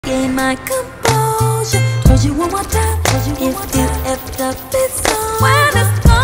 Gain my composure. Told you one more time. If you effed up, it's on. When it's gone.